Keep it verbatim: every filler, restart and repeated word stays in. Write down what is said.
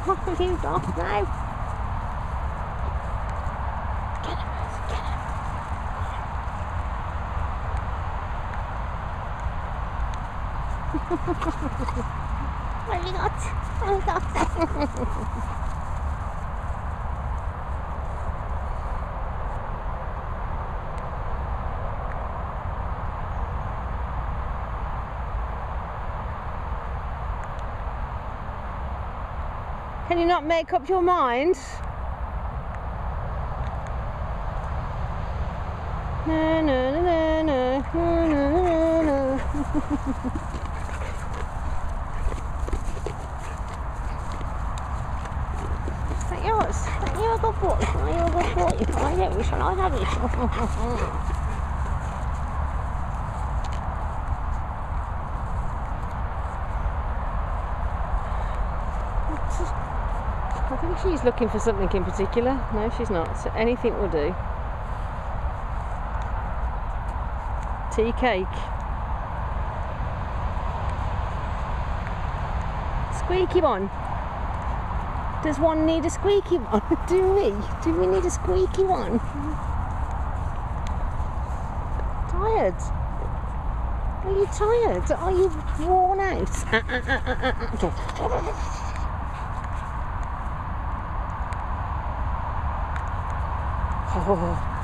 Oh, you dog now. Get him, Rosie, get him. What have you got? What have you got? Can you not make up your mind? No, no, no, no, no, no, no, no. Is that yours? Is that you a good boy? Are you a good boy? I don't wish I have it. I think she's looking for something in particular. No, she's not. So anything will do. Tea cake. Squeaky one. Does one need a squeaky one? Do we? Do we need a squeaky one? Tired? Are you tired? Are you worn out? Uh, uh, uh, uh, uh. Oh.